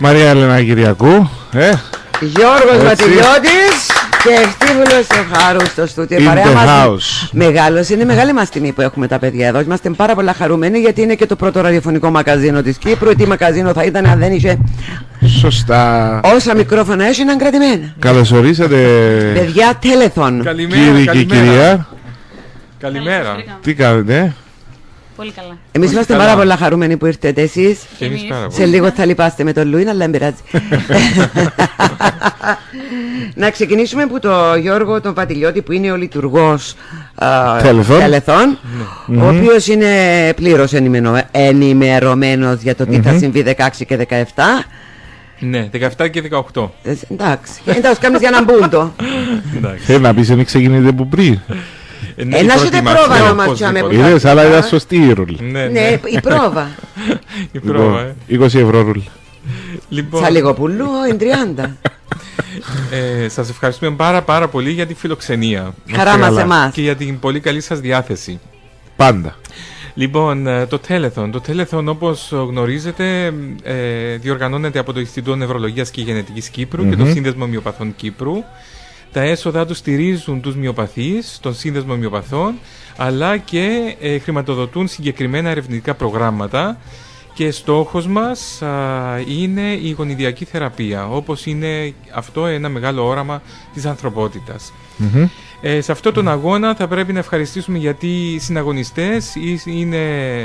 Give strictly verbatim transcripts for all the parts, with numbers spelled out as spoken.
Μαρία Έλενα Κυριακού, ε, Γιώργος Ματιλιώτης και Ευτύχουλος Θεοχάρου στο στούτιο. Η παρέα μας μεγάλος, είναι μεγάλη μας τιμή που έχουμε τα παιδιά εδώ. Είμαστε πάρα πολλά χαρούμενοι γιατί είναι και το πρώτο ραδιοφωνικό μαγαζίνο της Κύπρου. Τι μαγαζίνο θα ήταν αν δεν είχε. Σωστά. Όσα μικρόφωνα έχει είναι κρατημένα. Καλώς ορίσατε, παιδιά, Telethon. Καλημέρα, κύριε και καλημέρα. κυρία. Καλημέρα. Τι κάνετε? Πολύ καλά. Εμείς είμαστε καλά. πάρα πολλά χαρούμενοι που ήρθετε εσείς. Και εμείς πάρα Σε πολύ. λίγο θα λυπάστε με τον Λουίν, αλλά δεν πειράζει. Να ξεκινήσουμε από τον Γιώργο τον Πατηλιώτη που είναι ο λειτουργός Telethon. Telethon, ο οποίος είναι πλήρως ενημερωμένο- ενημερωμένος για το τι θα συμβεί δεκαέξι και δεκαεπτά. Ναι, δεκαεπτά και δεκαοκτώ. Ε, Εντάξει, εντάξει, κάνεις για να μπουν το. Εντάξει. Θέλει να πεις δεν ξεκινείτε που πριν. Ε, ναι, Ε, η να έχετε προετοιμασία, πρόβα να μας οπωσδήποτε. πιάμε. Είδες, αλλά ήταν σωστή η ρουλ. Ναι, Ναι, ναι, η πρόβα. η πρόβα. ε. είκοσι ευρώ ρουλ. Λοιπόν, Σαν λίγο πουλού, είναι τριάντα. ε, σας ευχαριστούμε πάρα πάρα πολύ για τη φιλοξενία Χαρά μας καλά. εμάς. και για την πολύ καλή σας διάθεση. Πάντα. Λοιπόν, ε, το Telethon. Το Telethon, όπως γνωρίζετε, ε, διοργανώνεται από το Ινστιτούτο Νευρολογίας και Γενετικής Κύπρου και το Σύνδεσμο Μυοπαθών Κύπρου. Τα έσοδα του στηρίζουν τους μυοπαθείς, τον Σύνδεσμο Μυοπαθών, αλλά και ε, χρηματοδοτούν συγκεκριμένα ερευνητικά προγράμματα. Και στόχος μας α, είναι η γονιδιακή θεραπεία, όπως είναι αυτό ένα μεγάλο όραμα της ανθρωπότητας. Μμμ. Ε, σε αυτόν τον αγώνα θα πρέπει να ευχαριστήσουμε γιατί οι συναγωνιστές είναι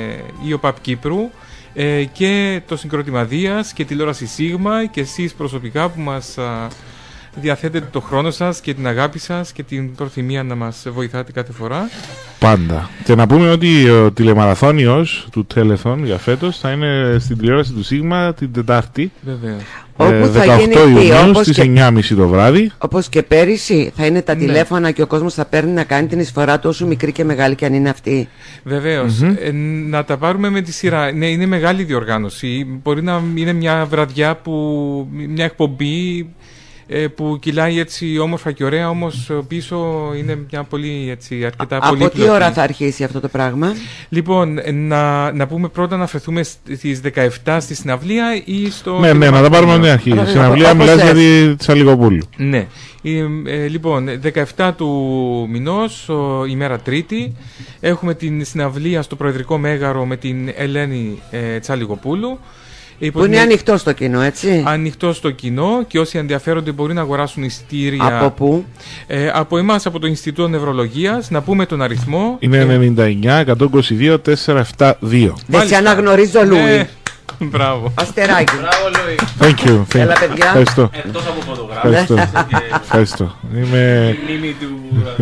η ΟΠΑΠ Κύπρου ε, και το Συγκρότημα Δίας και τηλεόραση Σίγμα και εσείς προσωπικά που μας α, διαθέτετε το χρόνο σας και την αγάπη σας και την προθυμία να μας βοηθάτε κάθε φορά. Πάντα. Και να πούμε ότι ο τηλεμαραθώνιος του Telethon για φέτος θα είναι στην τηλεόραση του Σίγμα την Τετάρτη, Βεβαίως. Όπου ε, θα δεκαοκτώ γίνει τι, Ιουνίου όπως στις και- εννιά και μισή το βράδυ. Όπως και πέρυσι θα είναι τα Ναι. τηλέφωνα και ο κόσμος θα παίρνει να κάνει την εισφορά του όσο μικρή και μεγάλη και αν είναι αυτή. Βεβαίως. Ε, να τα πάρουμε με τη σειρά. Ναι, είναι μεγάλη διοργάνωση. Μπορεί να είναι μια βραδιά που. Μια εκπομπή ε, που κυλάει έτσι όμορφα και ωραία, όμως πίσω είναι μια πολύ έτσι, αρκετά Από πολύπλοκη. τι ώρα θα αρχίσει αυτό το πράγμα? Λοιπόν, ε, να, να πούμε πρώτα να αφαιθούμε στις δεκαεπτά στη συναυλία ή στο. Ναι, ναι, να τα πάρουμε από την αρχή. Όπως Στην αυλία όπως μιλάς για θες. τη Τσαλικοπούλου. Ναι. Ε, ε, λοιπόν, δεκαεπτά του μηνός, ο, ημέρα Τρίτη, έχουμε την συναυλία στο Προεδρικό Μέγαρο με την Ελένη ε, Τσαλικοπούλου. Που είναι ανοιχτό στο κοινό, έτσι. Ανοιχτό στο κοινό και όσοι ενδιαφέρονται μπορεί να αγοράσουν εισιτήρια Από πού? ε, από εμάς, από το Ινστιτούτο Νευρολογίας. Να πούμε τον αριθμό. Είναι Ε, ενενήντα εννιά εκατόν είκοσι δύο τετρακόσια εβδομήντα δύο. Δεν σε μάλιστα. αναγνωρίζω, Λούι. Ναι. Μπράβο. Αστεράκι. Thank you. thank Έλα, you. παιδιά. Ευχαριστώ. Εκτός από φωτογράφηση Ευχαριστώ. Ευχαριστώ. Είμαι... και μνήμη του ραδιοφώνου.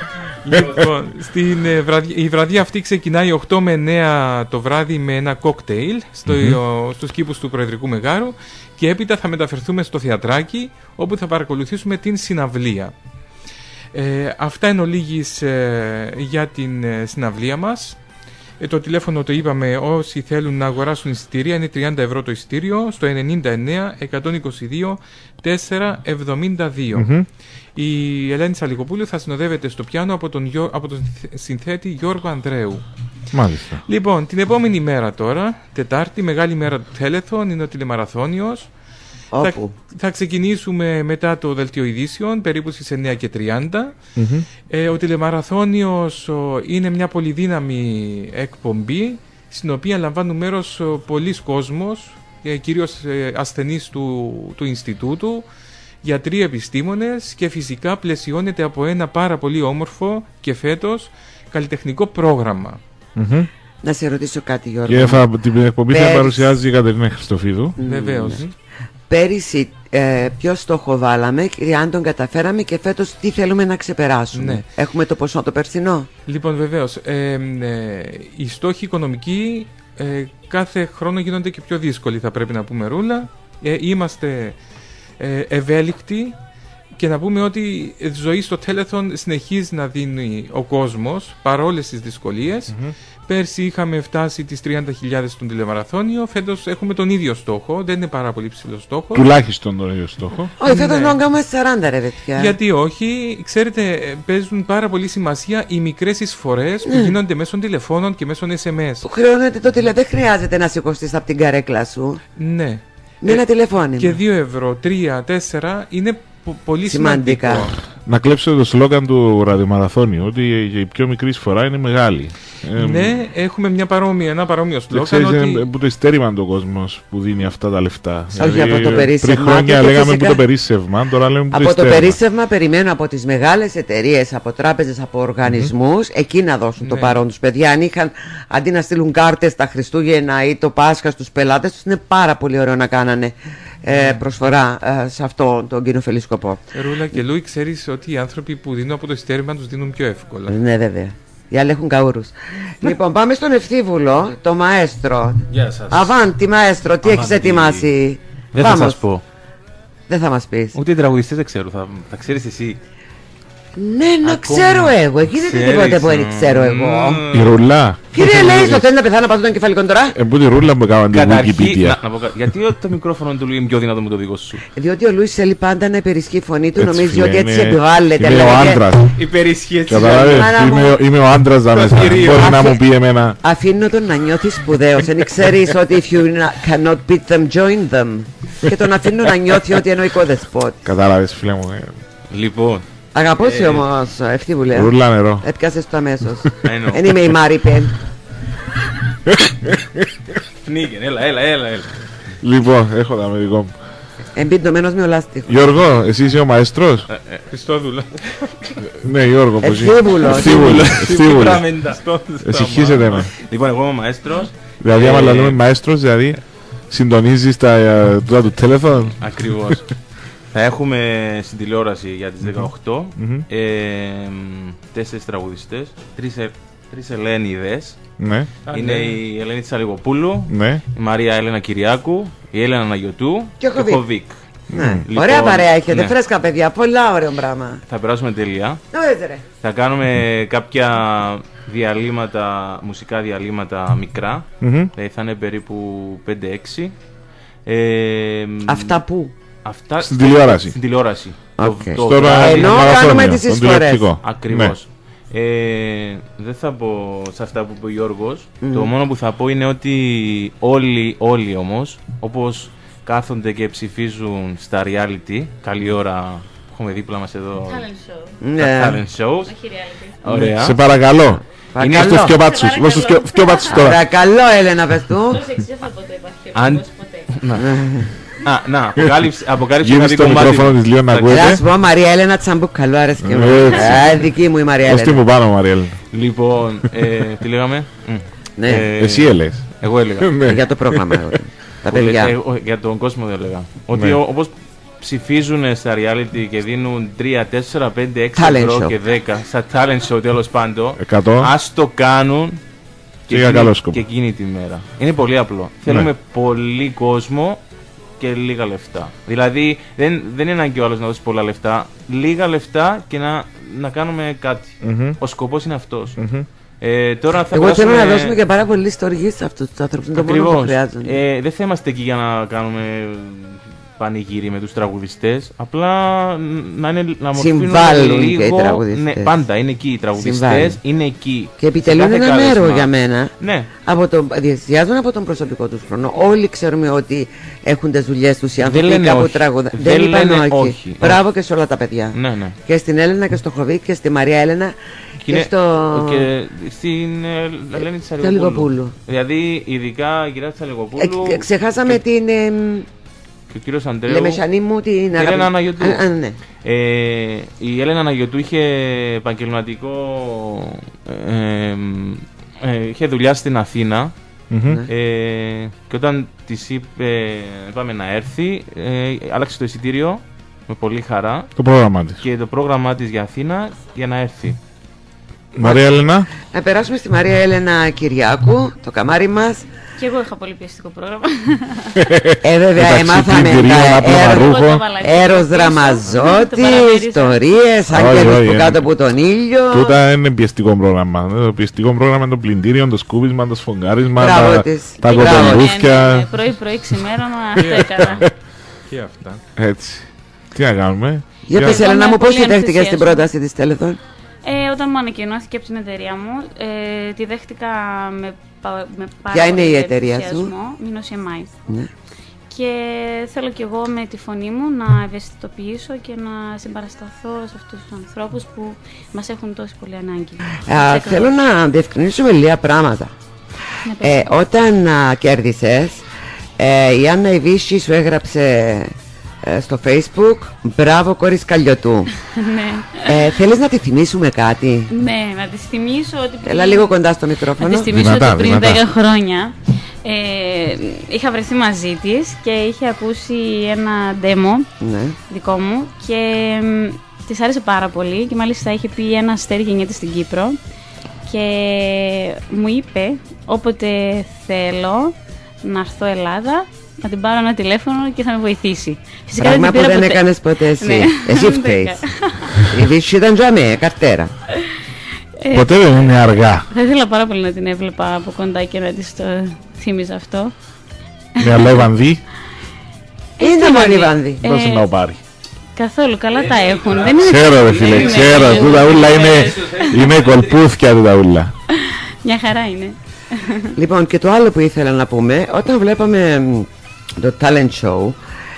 Λοιπόν, στην, ε, βραδιά- η βραδιά αυτή ξεκινάει οκτώ με εννέα το βράδυ με ένα κόκτέιλ στο, ο- στους κήπους του Προεδρικού Μεγάρου και έπειτα θα μεταφερθούμε στο θεατράκι όπου θα παρακολουθήσουμε την συναυλία. Ε, αυτά εν ολίγης ε, για την ε, συναυλία μας. Ε, το τηλέφωνο το είπαμε, όσοι θέλουν να αγοράσουν εισιτήρια είναι τριάντα ευρώ το εισιτήριο στο ενενήντα εννέα εκατόν είκοσι δύο τετρακόσια εβδομήντα δύο. Μμμ. Η Ελένη Τσαλικοπούλου θα συνοδεύεται στο πιάνο από τον, Γιώ- από τον συνθέτη Γιώργο Ανδρέου. Μάλιστα. Λοιπόν, την επόμενη μέρα τώρα, Τετάρτη, μεγάλη μέρα του Telethon, είναι ο τηλεμαραθώνιος. Θα, Όπου? θα ξεκινήσουμε μετά το δελτίο ειδήσεων, περίπου στις εννέα και τριάντα. Μμμ. Ε, ο τηλεμαραθώνιος ο, είναι μια πολυδύναμη εκπομπή, στην οποία λαμβάνουν μέρος ο, πολλοί κόσμος, ε, κυρίως ε, ασθενείς του, του Ινστιτούτου, γιατροί επιστήμονες και φυσικά πλαισιώνεται από ένα πάρα πολύ όμορφο και φέτος καλλιτεχνικό πρόγραμμα. Μμμ. Να σε ρωτήσω κάτι, Γιώργο. Και θα, την εκπομπή θα Πέρυσι. παρουσιάζει παρουσιάζει η Κατερίνα Χριστοφίδου. Βεβαίως. Πέρυσι ε, ποιο στόχο βάλαμε και αν τον καταφέραμε και φέτος τι θέλουμε να ξεπεράσουμε? Ναι. Έχουμε το ποσό το περσινό? Λοιπόν, βεβαίως, ε, ε, οι στόχοι οικονομικοί ε, κάθε χρόνο γίνονται και πιο δύσκολοι, θα πρέπει να πούμε, Ρούλα. Ε, είμαστε ε, ευέλικτοι και να πούμε ότι η ζωή στο Telethon συνεχίζει να δίνει ο κόσμος παρόλες τις δυσκολίες. Πέρσι είχαμε φτάσει τις τριάντα χιλιάδες στον τηλεμαραθώνιο, φέτος έχουμε τον ίδιο στόχο, δεν είναι πάρα πολύ ψηλό στόχο. Τουλάχιστον τον ίδιο στόχο. Όχι, φέτος Ναι. να κάνουμε σαράντα, ρε παιδιά. Γιατί όχι, ξέρετε, ε, παίζουν πάρα πολύ σημασία οι μικρές εισφορές που γίνονται μέσω τηλεφώνων και μέσω ες εμ ες. Που χρεώνεται το τηλε... Δεν χρειάζεται να σηκωστείς από την καρέκλα σου. Ναι. με ένα τηλεφώνημα. Και δύο ευρώ, τρία, τέσσερα είναι πο- πολύ Σημαντικά. σημαντικό. Να κλέψετε το σλόγγαν του ραδιομαραθώνιου, ότι η πιο μικρή εισφορά είναι μεγάλη. Ε, Ναι, έχουμε μια παρόμοια, ένα παρόμοιο δεν σλόγγαν ξέρεις, ότι... είναι που το ειστέρημα το κόσμο που δίνει αυτά τα λεφτά. Όχι από το περίσσευμα, Πριν χρόνια και λέγαμε φυσικά- που το περίσσευμα, τώρα λέμε που το Από το ειστέρημα. περίσσευμα περιμένω από τις μεγάλες εταιρείες, από τράπεζες, από οργανισμούς, εκεί να δώσουν το Ναι. παρόν τους. Παιδιά, αν είχαν, αντί να στείλουν κάρτες τα Χριστούγεννα ή το Πάσχα στους πελάτες τους, είναι πάρα πολύ ωραίο να κάνανε ε, προσφορά ε, σε αυτό τον κοινοφελή σκοπό. Ρούλα και Λούι, ξέρεις ότι οι άνθρωποι που δίνουν από το ειστέρημα τους δίνουν πιο εύκολα. Ναι, βέβαια. Οι άλλοι έχουν καούρους. Λοιπόν, πάμε στον Ευθύβουλο, το μαέστρο. Γεια σας. Αβάντι, μαέστρο, τι έχεις Αβάντι. ετοιμάσει? Δεν θα Vamos. σας πω. Δεν θα μας πεις. Ούτε οι τραγουδιστές δεν ξέρω. Θα, θα ξέρεις εσύ. Ναι, να Ακόμα. ξέρω εγώ. Γίνεται Ξέρεις, τίποτε που δεν μ, ξέρω εγώ. μ. Η ρουλά. Κύριε Λέιστο, θέλει να πεθάνω από τον κεφαλικό τώρα? Ε, που τη ρούλα που έκαναν την Καταρχήν, Wikipedia. να, να πω κάτι. Γιατί το μικρόφωνο του Λουί είναι πιο δυνατό με το δικό σου. Διότι ο Λούις θέλει πάντα να υπερισχύει η φωνή του, Έτσι, νομίζει φίλε, ότι έτσι είναι- επιβάλλεται. Είμαι ο λέγεται. άντρας. Υπερισχύει έτσι. Καταλάβες, Μάνα μου. είμαι, είμαι ο άντρας δα μέσα. κυρίο. Μπορεί να Αφή- μου πει εμένα. Αφήνω τον να νιώθει σπουδαίος. Δεν ξέρεις ότι if you na- cannot beat them, join them. Και τον αφήνω να νιώθει ότι είναι ο οικοδεσπότης. Κατάλαβες, φίλε μου. ε, Λοιπόν, Αγαπώ σε όμως, Ευθύβουλε. Ρούλα νερό. Έπιασες το αμέσως. εννοώ. Δεν είμαι η Μάριπεν. πνίγεν, έλα, έλα, έλα. έλα. Λοιπόν, έχω τα με δικό μου. Εμπιντωμένος με ολάστιχο. Γιώργο, εσύ είσαι ο μαέστρος. Χριστόδουλα. Ναι, Γιώργο, πώς είσαι. Ευθύβουλο. Ευθύβουλο. Ευθύβουλο. Πραμεντα. Εσυχήσετε με. Λοιπόν, εγώ είμαι ο μαέστρος. Δηλαδή, άμα Ε, λέμε μαέστρος, δηλαδή συντονίζεις τα ε, τούτα του τηλέφωνο. Ακριβώς. Θα έχουμε στην τηλεόραση για τις δεκαοκτώ Μμμ. ε, μ, τέσσερις τραγουδιστές, τρεις, ε, τρεις Ελένιδες. Ναι, Α, Είναι ναι. η Ελένη Τσαλιγοπούλου, ναι. η Μαρία Έλενα Κυριάκου, η Έλενα Αναγιωτού Και ο Χοβίκ. Χοβίκ. Ναι. Λοιπόν, Ωραία παρέα έχετε, ναι. φρέσκα παιδιά. Πολλά ωραίο πράγμα. Θα περάσουμε τέλεια. Νόησε ρε. Θα κάνουμε κάποια διαλύματα, μουσικά διαλύματα μικρά. Μμμ. Δηλαδή θα είναι περίπου πέντε έξι. Ε, μ, Αυτά που. Αυτά Στην τηλεόραση. Στην τηλεόραση. Οκ. Το, το Στο βράδυ. Ενώ ραδιομαραθώνιο, κάνουμε τις τον εισφορές. τηλεοπτικό. Ακριβώς. Ε, δεν θα πω σε αυτά που είπε ο Γιώργος. Μμμ. Το μόνο που θα πω είναι ότι όλοι, όλοι όμως, όπως κάθονται και ψηφίζουν στα reality, καλή ώρα που έχουμε δίπλα μας εδώ, Talent show. τα Ναι. talent shows. Όχι reality. Ωραία. Σε παρακαλώ. Είναι Παρακαλώ. στο φτιοπάτσους. Δώσ' το φτιο- φτιοπάτσους τώρα. Παρακαλώ, Έλενα, πες του. Πρόσεξε, δεν θα πω το υπάρχει ο Αν- Γιώργος ποτέ. Α, να, αποκάλυψε, αποκάλυψε Γύρισε κάτι το κομμάτι μικρόφωνο μου. της λίγο να Εντάξει. ακούεται. Να σου πω, Μαρία Έλενα Τσαμπούκ, καλό άρεσε και μου. Έτσι. Ε, δική μου η Μαρία Δώσ' τη μου Έλενα. πάνω, Μαριέλ. Λοιπόν, ε, τι λέγαμε. Μ. Ναι, Ε, Εσύ έλεγες. Εγώ έλεγα. Ναι. για το πρόγραμμα. εγώ. Τα Που λέ- παιδιά. ε, ο- για τον κόσμο δεν έλεγα. Ότι Ναι. ο- όπως ψηφίζουν στα reality και δίνουν τρία, τέσσερα, πέντε, έξι Talent ευρώ show. και δέκα στα talent show τέλος πάντων, Εκατό. ας το κάνουν Και για εκείνη- καλό σκοπό. και εκείνη τη μέρα. Είναι πολύ απλό. Θέλουμε πολύ κόσμο και λίγα λεφτά. Δηλαδή δεν, δεν είναι ανάγκη ο άλλος να δώσει πολλά λεφτά. Λίγα λεφτά και να, να κάνουμε κάτι. Μμμ. Ο σκοπός είναι αυτός. Μμμ. Ε, τώρα θα Εγώ θέλω περάσουμε- να δώσουμε και πάρα πολύ στοργή σε αυτούς τους άνθρωπους. Είναι το μόνο που Ακριβώς. χρειάζονται. Ε, δεν θα είμαστε εκεί για να κάνουμε πανηγύρι με τους τραγουδιστές. Απλά να, είναι, να μορφύνουμε Συμβάλλουν λίγο. και οι τραγουδιστές. Ναι, πάντα είναι εκεί οι τραγουδιστές. Συμβάλλουν. Είναι εκεί. Και επιτελούν Σε κάθε ένα κάλεσμα. μέρο για μένα. Ναι. Από το, διαστιάζουν από τον προσωπικό τους χρόνο. Όλοι ξέρουμε ότι έχουν τις δουλειές τους οι άνθρωποι λένε κάπου όχι. τραγουδα. Δεν Δεν είπαν λένε όχι. όχι. Μπράβο και σε όλα τα παιδιά. Ναι, ναι. Και στην Έλενα και στο Χοβίκ και στη Μαρία Έλενα και, είναι- στο... και στην ε, Ελένη Τσαλιγοπούλου. Τσαλιγοπούλου. Δηλαδή, ειδικά η κυρία Τσαλιγοπούλου Ε, ξεχάσαμε και, την ε, και ο κύριος Αντρέου. Λεμεσανή μου την Έλενα αγαπη- Αναγιωτού. Α, α, ναι. Ε, η Έλενα Αναγιωτού είχε επαγγελματικό. Ε, ε, είχε δουλειά στην Αθήνα. Μμμ. Ναι. Ε, και όταν της είπε πάμε να έρθει, ε, άλλαξε το εισιτήριο με πολύ χαρά Το πρόγραμμά της. και το πρόγραμμά της για Αθήνα για να έρθει. Μαρία Έλενα. Να περάσουμε στη Μαρία Έλενα Κυριάκου, το καμάρι μας. Και εγώ είχα πολύ πιεστικό πρόγραμμα. Ε, βέβαια, Μεταξύ εμάθαμε πλυντηρίων, τα άπλωμα έργα. ρούχων. Εγώ το έβαλα εκεί Έρος πίσω, το Δραμαζότη, παραμέρισα. ιστορίες, Όχι, άγγελους όχι, που ε. κάτω από τον ήλιο. Τούτα είναι πιεστικό πρόγραμμα. Το πιεστικό πρόγραμμα είναι το πλυντήριο, το σκούπισμα, το σφογγάρισμα, Μπράβο τα, της. τα Μπράβο. Ναι, ναι, ναι, κοτελούθια. πρωί-πρωί ξημέρωμα, αυτό έκανα. Και αυτά. Έτσι. Τι να κάνουμε. Για Για- πες Εγώ Έλενα με μου, πώς πολύ τη δέχτηκες την ενθουσιασμό. πρόταση της Τέλεθον? Ε, όταν μου ανακοινώθηκε από την εταιρεία μου, ε, τη δέχτηκα με, πα- με πάρα Ποια είναι πολύ η εταιρεία σου? ενθουσιασμό. Μήνος εμ άι. Ναι. και θέλω κι εγώ με τη φωνή μου να ευαισθητοποιήσω και να συμπαρασταθώ σε αυτούς τους ανθρώπους που μας έχουν τόσο πολύ ανάγκη. Α, θέλω να διευκρινίσουμε λίγα πράγματα. Ε, όταν α, κέρδισες, ε, η Άννα Ιβίση σου έγραψε ε, στο Facebook «Μπράβο κόρη Σκαλιωτού». Ναι. ε, Θέλεις να τη θυμίσουμε κάτι? Ναι, να τη θυμίσω ότι πριν... Έλα λίγο κοντά στο μικρόφωνο. Να τη θυμίσω δυνατά, ότι πριν δυνατά. δέκα χρόνια ε, είχα βρεθεί μαζί της και είχε ακούσει ένα demo Ναι. δικό μου και ε, της άρεσε πάρα πολύ και μάλιστα είχε πει ένα αστέρι γεννιέται στην Κύπρο και μου είπε όποτε θέλω να έρθω Ελλάδα να την πάρω ένα τηλέφωνο και θα με βοηθήσει. Φυσικά Πράγμα δεν που την δεν πήρα ποτέ. έκανες ποτέ εσύ. Ναι. Εσύ φταίεις. Η Βύση ήταν τζαμέ, καρτέρα. Ε, Ποτέ δεν είναι αργά. Θα ήθελα πάρα πολύ να την έβλεπα από κοντά και να της το θύμιζα αυτό. Με αλλά Βανδύ, Είναι μόνη Βάνδη. Ε, δώσε να το πάρει. Καθόλου, καλά τα έχουν. Δεν είναι Ξέρω ρε φίλε, είναι- ξέρω. Τούτα ούλα είναι, είναι κολπούθια τούτα ούλα. Μια χαρά είναι. Λοιπόν, και το άλλο που ήθελα να πούμε, όταν βλέπαμε μ, το talent show,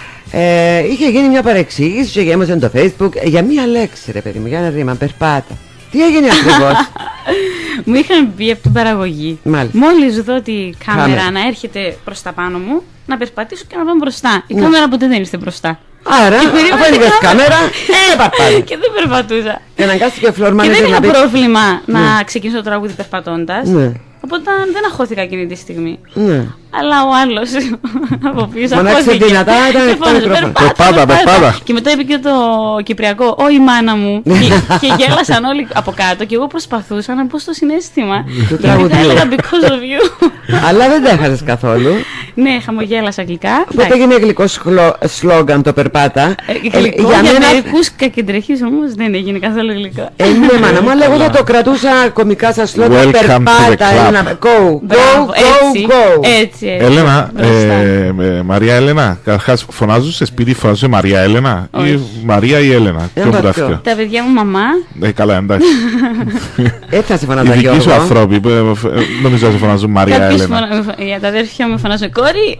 ε, είχε γίνει μια παρεξήγηση και γέμωσε το Facebook ε, για μία λέξη, ρε παιδί μου, για ένα ρήμα, περπάτα. Τι έγινε ακριβώς? Μου είχαν πει από την παραγωγή. Μάλιστα. Μόλις δω τη κάμερα Κάμερα. να έρχεται προς τα πάνω μου, να περπατήσω και να πάω μπροστά. Η Ναι. κάμερα ποτέ δεν είστε μπροστά. Άρα, περίμενα αφού την έδειξες κάμερα. κάμερα, ε, περπάτα. Και δεν περπατούσα. Και αναγκάστηκε ο Φλόρ Και Μάνετζερ δεν να είχα πει... πρόβλημα να ξεκινήσω το τραγούδι περπατώντας. Ναι, Οπότε δεν αχώθηκα εκείνη τη στιγμή. ναι. Αλλά ο άλλος από πίσω Φωνάξε αχώθηκε. δυνατά, ήταν Και εκτό φώναζε, μικρόφωνο. Περπάτα, περπάτα. Και μετά είπε και το κυπριακό, «Ω η μάνα μου». και, και γέλασαν όλοι από κάτω και εγώ προσπαθούσα να μπω στο συναίσθημα. Του Και τραγουδιού. μετά έλεγα «Because of you». Αλλά δεν τα έχασες καθόλου. Ναι, χαμογέλασα αγγλικά. Οπότε έγινε γλυκό σλο- σλόγγαν το περπάτα. Ε, Ε, γλυκό για, μερικούς κακεντρεχείς όμως δεν έγινε καθόλου γλυκό. Ε, ναι, μάνα μου, αλλά εγώ θα το κρατούσα κομικά σαν σλόγγαν. Welcome to the Περπάτα, club. ένα. Go, go, Μπράβο, go, έτσι, go. έτσι, έτσι. Έλενα, Μπροστά. ε, ε, Μαρία Έλενα, καταρχάς φωνάζουν σε σπίτι, φωνάζουν Μαρία Έλενα ή Όχι. Μαρία ή Έλενα. Ποιο Ένα από τα βαθιό. δύο? Τα παιδιά μου μαμά, Ε, καλά, εντάξει. Έτσι θα σε Οι φωνάζα δικοί σου Γιώργο. ανθρώποι, ε, ε, νομίζω ότι σε φωνάζουν Μαρία κάποιους Έλενα. φωνα... για τα αδέρφια μου φωνάζουν κόρη,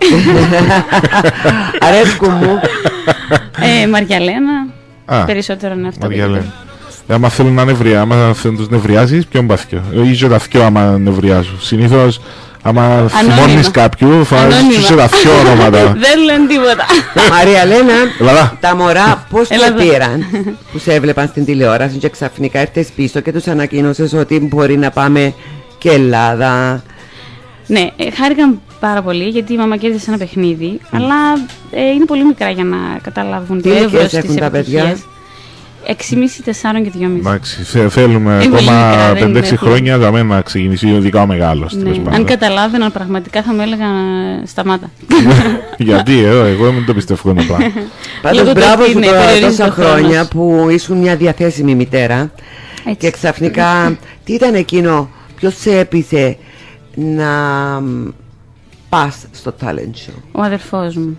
Αρέσκουν μου. ε, Μαριαλένα, Α, περισσότερο είναι αυτό. Μαρία που Έλενα. Ε, άμα θέλουν να νευριά, άμα θέλουν τους νευριάζεις, ποιον πάθηκιο. Είσαι τα θκιο άμα νευριάζουν. Συνήθως, άμα θυμώνεις κάποιου, φωνάζεις Ανώνυμα. τους σε τα θκιο ονόματα. Δεν λένε τίποτα. Μαρία Λένα, Ελλάδα. τα μωρά πώς Έλα το εδώ. πήραν που σε έβλεπαν στην τηλεόραση και ξαφνικά ήρθες πίσω και τους ανακοίνωσες ότι μπορεί να πάμε και Ελλάδα. Ναι, ε, χάρηκαν πάρα πολύ γιατί η μαμά κέρδισε ένα παιχνίδι, αλλά ε, είναι πολύ μικρά για να καταλάβουν Τι το ηλικίες εύρος της έχουν τα παιδιά? επιτυχίας. έξι και μισή, τέσσερα και δυόμισι. Εντάξει, θε- θέλουμε Είναι πολύ μικρά, ακόμα δεν πέντε έξι είναι χρόνια για μένα να ξεκινήσει, ειδικά ο μεγάλος. τέλος Ναι. πάντων. Αν καταλάβαιναν πραγματικά θα μου έλεγαν σταμάτα. Γιατί, ε, εγώ δεν το πιστεύω αυτό το πράγμα. Πάντως Λόγω του μπράβο ότι σου είναι τώρα περιορίζεται τόσα ο χρόνος. χρόνια που ήσουν μια διαθέσιμη μητέρα Έτσι. και ξαφνικά τι ήταν εκείνο, ποιος σε έπεισε να μ, πας στο talent show? Ο αδερφός μου.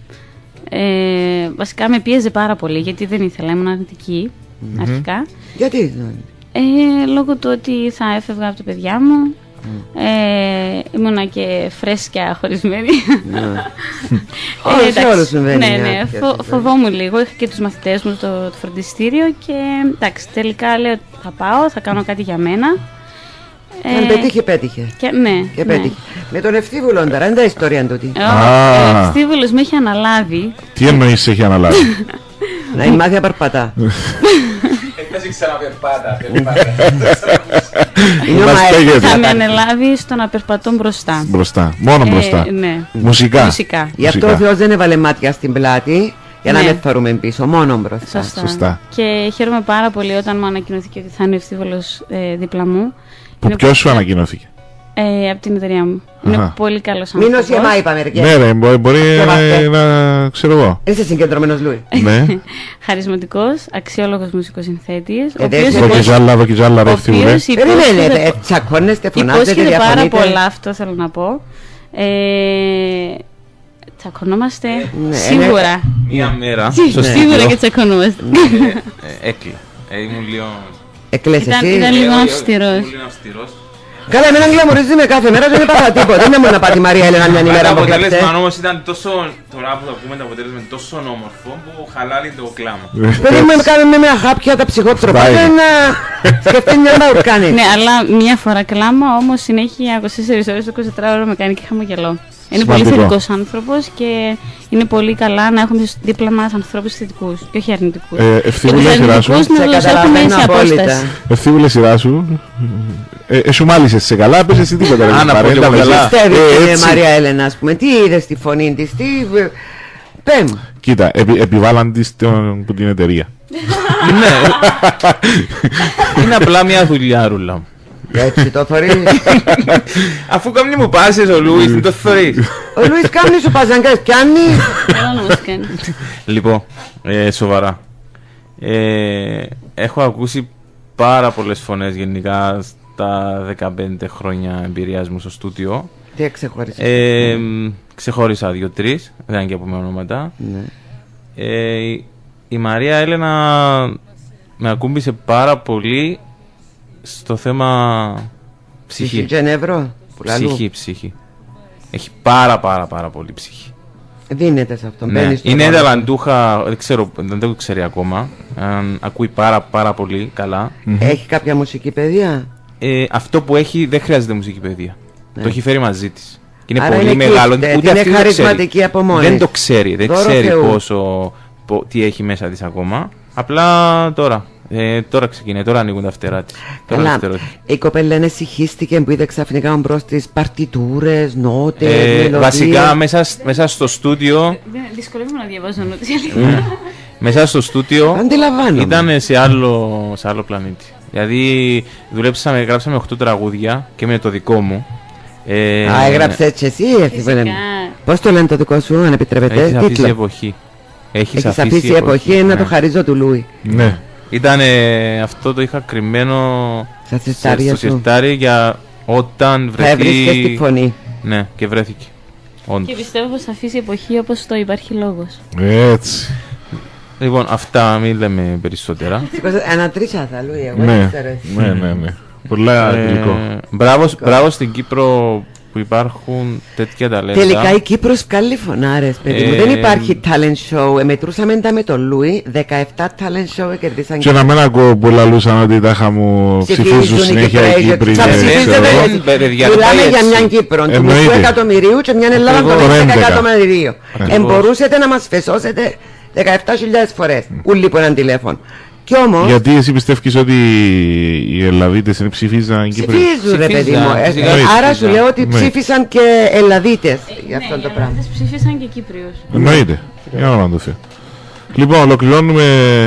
Ε, βασικά με πίεζε πάρα πολύ γιατί δεν ήθελα, ήμουν αρνητική αρχικά. Γιατί? Ε, λόγω του ότι θα έφευγα από τα παιδιά μου. Ε, ήμουνα και φρέσκια χωρισμένη. Όχι, σε εντάξει, όλους συμβαίνει Ναι, μια ναι, τέτοια φο, situation. φοβόμουν λίγο. Είχα και τους μαθητές μου στο το φροντιστήριο και εντάξει, τελικά λέω θα πάω, θα κάνω κάτι για μένα. Αν πέτυχε, πέτυχε. Και, ναι, Και ναι. πέτυχε. Με τον Ευθύβουλον τώρα, είναι τα ιστορία τούτη. Ε, Α. Ο Ευθύβουλος με είχε αναλάβει. Τι εννοείς έχει αναλάβει? Να η μάθει να περπατά. Έφτασε ξαναπερπάτα. Είναι ο Μας Μαέρ. στέγεται. Θα με αναλάβει στο να περπατώ μπροστά. Μπροστά, μόνο Ε, μπροστά. ναι. Μουσικά. Μουσικά. Γι' αυτό Μουσικά. ο Θεός δεν έβαλε μάτια στην πλάτη για να Ναι. με θεωρούμε πίσω, μόνο μπροστά. Σωστά. Σωστά. Και χαίρομαι πάρα πολύ όταν μου ανακοινώθηκε ότι θα είναι ο Ευθύβολος ε, δίπλα μου. Που Είναι ποιος σου πολύ- ανακοινώθηκε? Ε, από την εταιρεία μου. Αχα. Είναι πολύ καλός Μην άνθρωπος. ως είπαμε μερικές. Ναι ρε, μπο- μπορεί Και βάστε. να, να ξέρω εγώ. Είσαι συγκεντρωμένος Λούι. Ναι. Χαρισματικός, αξιόλογος μουσικοσυνθέτης. Ο Ε, οποίος δεν Εδώ και υπόσχε- ζάλα, εδώ και ζάλα ο ρε Ευθύβουλε. οποίος Περιμένετε, υπόσχεται- ε, τσακώνεστε, φωνάζετε, υπόσχεται πάρα διαφωνείτε. πολλά, αυτό θέλω να πω. Ε, τσακωνόμαστε Ναι, σίγουρα. Μία μέρα Ναι. στο Σίγουρα στούντιο και τσακωνόμαστε. ε, έκλα. Ε, Ήμουν λίγο. Εκλές Ήταν- εσύ. ήταν- Ε, λίγο όχι, όχι, αυστηρός. ήμουν λίγο αυστηρός. Καλά, εμένα γκλαμουρίζει με κάθε μέρα, δεν έπαθα τίποτα. Δεν ήμουν να πάω τη Μαρία Έλενα μια ημέρα από χτες. Το αποτέλεσμα όμως ήταν τόσο, τώρα που θα πούμε το αποτέλεσμα είναι τόσο όμορφο που χαλάει το κλάμα. Περίμενε να κάνουμε μια χάπια τα ψυχότροπα, δεν να σκεφτεί μια μπαουρκάνη. Ναι, αλλά μια φορά κλάμα, όμως συνέχεια είκοσι τέσσερις ώρες, είκοσι τέσσερα ώρες με κάνει και χαμογελώ. Είναι πολύ θετικός άνθρωπος και είναι πολύ καλά να έχουμε δίπλα μας ανθρώπους θετικούς και όχι αρνητικούς. Ε, Ευθύμουλε σειρά σου. Ευθύμουλε σειρά σου. Εσύ μάλισες σε καλά, πες εσύ τίποτα. Αν από το καλά. Πιστεύει η Μαρία Έλενα, ας πούμε, τι είδες στη φωνή της, τι... Πέμ. Κοίτα, επιβάλλαν της από την εταιρεία. Ναι. Είναι απλά μια δουλειάρουλα. Έτσι το θωρείς. Αφού κάνει μου πάσες ο Λούις, δεν το θωρείς. Ο Λούις κάνει σου πας, αν κάνεις πιάνει. Λοιπόν, σοβαρά. Έχω ακούσει πάρα πολλές φωνές γενικά στα δεκαπέντε χρόνια εμπειρίας μου στο στούντιο. Τι ξεχώρισες? Ξεχώρισα δύο-τρεις, δεν είναι και από με ονόματα. Η Μαρία Έλενα με ακούμπησε πάρα πολύ στο θέμα ψυχή. Ψυχή και νεύρο. Ψυχή, ψυχή. Έχει πάρα πάρα πάρα πολύ ψυχή. Δίνεται σε αυτό. Ναι. Είναι ταλαντούχα, δεν ξέρω, δεν το ξέρει ακόμα. Αν ακούει πάρα πάρα πολύ καλά. Έχει κάποια μουσική παιδεία? Ε, αυτό που έχει δεν χρειάζεται μουσική παιδεία. Ναι. Το έχει φέρει μαζί της. Και είναι άρα πολύ είναι μεγάλο. Ούτε ούτε είναι χαρισματική από μόνη. Δεν το ξέρει. Δεν Δώρο ξέρει πόσο, πο, τι έχει μέσα της ακόμα. Απλά τώρα. Ε, τώρα ξεκινάει, τώρα ανοίγουν τα φτερά της. Καλά, η κοπέλα είναι συγχύστηκε που είδε ξαφνικά μπρος τις παρτιτούρες, νότες, ε, μελωδίες. Βασικά μέσα, μέσα στο στούντιο. Δυσκολεύομαι να διαβάζω νότες. Μέσα στο στούντιο ήταν σε άλλο, σε άλλο πλανήτη. Δηλαδή δουλέψαμε, γράψαμε οκτώ τραγούδια και με το δικό μου. Ε, Α, έγραψε έτσι εσύ, πώς το λένε το δικό σου, αν επιτρέπετε? Έχεις αφήσει εποχή. Έχεις αφήσει εποχή, εποχή ναι. Να το χαρίζω του Λούι. Ναι. Ήταν αυτό το είχα κρυμμένο στο σιρτάρι για όταν βρεθεί. Θα έβρισκες τη φωνή. Ναι, και βρέθηκε. Όντως. Και πιστεύω πως θα αφήσει εποχή όπως το υπάρχει λόγος. Έτσι. Λοιπόν, αυτά μην λέμε περισσότερα. Ανατρίσα θα Λούι, εγώ ναι, ναι, ναι, ναι. Πολλά αγγλικό. Μπράβο στην Κύπρο που υπάρχουν τέτοια ταλέντα. Τελικά η Κύπρος βγάλει φωνάρες, παιδί μου. Ε, δεν υπάρχει talent show. Ε, μετρούσαμε τα με τον Λούι, δεκαεπτά talent show κερδίσαν. Και να μην ακούω που λαλούσαν ότι τα είχα μου ψηφίζουν συνέχεια οι Κύπροι. Θα ψηφίζετε, μιλάμε για μια Κύπρο, του μισού εκατομμυρίου και μια Ελλάδα των έντεκα εκατομμυρίων. Εμπορούσετε να μας φεσώσετε δεκαεπτά χιλιάδες φορές, ούλοι που έναν τηλέφωνο. Όμως, γιατί εσύ πιστεύεις ότι οι Ελλαδίτες είναι ψήφισαν Κύπροι? Ψηφίζουν ρε παιδί μου. Ε, ε, άρα σου λέω ότι ψήφισαν και Ελλαδίτες για αυτό ναι, το πράγμα. Οι ψήφισαν και Κύπριους. Εννοείται. Για να το θέλω. Λοιπόν, ολοκληρώνουμε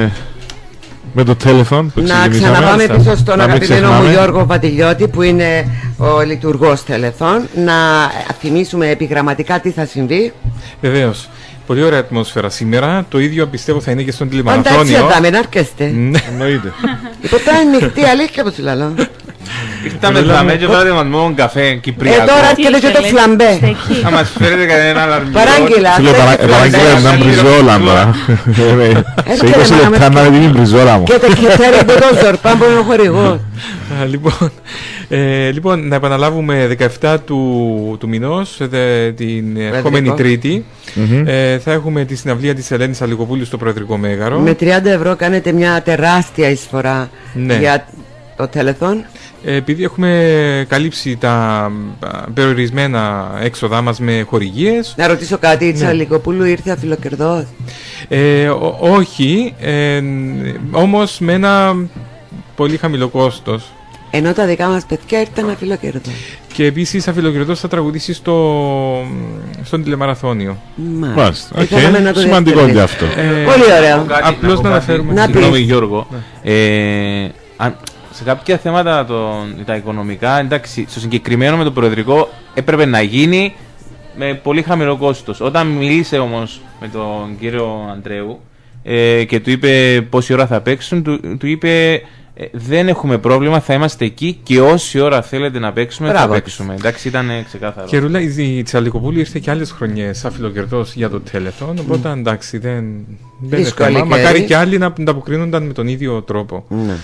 με το τηλέφωνο που να ξαναπάμε πίσω στον αγαπημένο μου Γιώργο Βατιλιώτη που είναι ο λειτουργός τηλεφών. Να θυμίσουμε επιγραμματικά τι θα συμβεί. Βεβαίως. Πολύ ωραία ατμόσφαιρα σήμερα. Το ίδιο πιστεύω θα είναι και στον τηλεμαραθώνιο. Πάντα έτσι θα με αρκέστε. Εννοείται. Ποτέ ανοιχτή αλήθεια που σου λέω. Ήρθαμε φλαμπέ και βάλετε μας μόνο καφέ κυπριακό. Ε, τώρα έρχεται και το φλαμπέ. Θα μας φέρετε κανένα αλαρμιό. Παράγγελα. Παράγγελα μια μπριζόλα τώρα. Σε είκοσι λεπτά να δίνει μπριζόλα μου. Και το χιτέρι που το ζορπάν που είναι ο χορηγός. Λοιπόν, ε, λοιπόν, να επαναλάβουμε δεκαεπτά του, του μηνός, δε, την ερχόμενη Τρίτη, mm-hmm. ε, θα έχουμε τη συναυλία της Ελένης Αλικοπούλου στο Προεδρικό Μέγαρο. Με τριάντα ευρώ κάνετε μια τεράστια εισφορά ναι. για το telethon. Ε, επειδή έχουμε καλύψει τα περιορισμένα έξοδά μας με χορηγίες. Να ρωτήσω κάτι, η ναι. Αλικοπούλου ήρθε αφιλοκερδός? Ε, ό, όχι, ε, όμως με ένα πολύ χαμηλό κόστος. Ενώ τα δικά μας παιδιά ήρθαν αφιλοκερδός. Και επίσης αφιλοκερδός θα τραγουδήσει στο, στον τηλεμαραθώνιο. Μάλιστα. Okay. Σημαντικό και αυτό. Ε, πολύ ωραίο. Απλώς να αναφέρουμε. Συγγνώμη Γιώργο. Ναι. Ε, αν, σε κάποια θέματα το, τα οικονομικά, εντάξει, στο συγκεκριμένο με το προεδρικό έπρεπε να γίνει με πολύ χαμηλό κόστος. Όταν μίλησε όμως με τον κύριο Αντρέου ε, και του είπε πόση ώρα θα παίξουν, του, του είπε ε, δεν έχουμε πρόβλημα, θα είμαστε εκεί και όση ώρα θέλετε να παίξουμε. Μπράβο. Θα παίξουμε. Εντάξει, ήταν ξεκάθαρο. Και Ρούλα, η Τσαλικοπούλη ήρθε και άλλες χρονιές αφιλοκερδός για το telethon, οπότε mm. εντάξει, δεν, δεν είναι θέμα. Μακάρι και άλλοι να ανταποκρίνονταν με τον ίδιο τρόπο. Mm.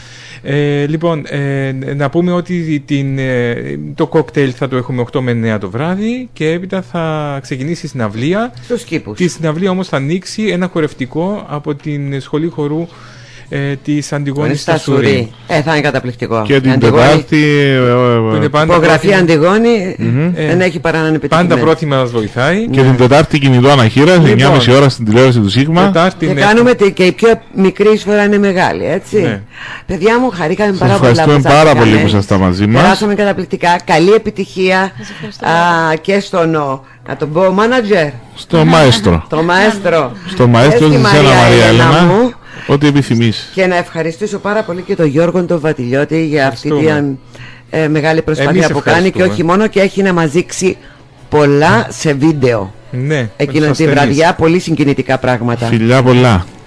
Ε, λοιπόν, ε, να πούμε ότι την, ε, το κόκτελ θα το έχουμε οκτώ με εννέα το βράδυ και έπειτα θα ξεκινήσει η συναυλία. Στους κήπους. Τη συναυλία όμως θα ανοίξει ένα χορευτικό από την Σχολή Χορού ε, της Αντιγόνης στα Σουρή. Ε, θα είναι καταπληκτικό. Και την Τετάρτη υπογραφή Αντιγόνη δεν έχει παρά να είναι επιτυχημένη. Πάντα πρόθυμα μας βοηθάει. Και την Τετάρτη κινητό αναχείρα, εννιά και μισή ώρα στην τηλεόραση του Σίγμα. Και κάνουμε και η πιο μικρή εισφορά είναι μεγάλη, έτσι. Ναι. Παιδιά μου, χαρήκαμε πάρα πολύ. Ευχαριστούμε πάρα πολύ που ήσασταν μαζί μας. Περάσαμε καταπληκτικά. Καλή επιτυχία και στον, να τον πω, μάνατζερ. Στο μαέστρο. Στο μαέστρο. Στο μαέστρο της Ένα Μαρία Έλενα. Ό,τι επιθυμείς. Και να ευχαριστήσω πάρα πολύ και τον Γιώργο τον Βατιλιώτη για αυτή την ε, μεγάλη προσπάθεια που κάνει και όχι μόνο, και έχει να μας δείξει πολλά σε βίντεο. Ναι, εκείνη τη βραδιά, πολύ συγκινητικά πράγματα. Φιλιά πολλά.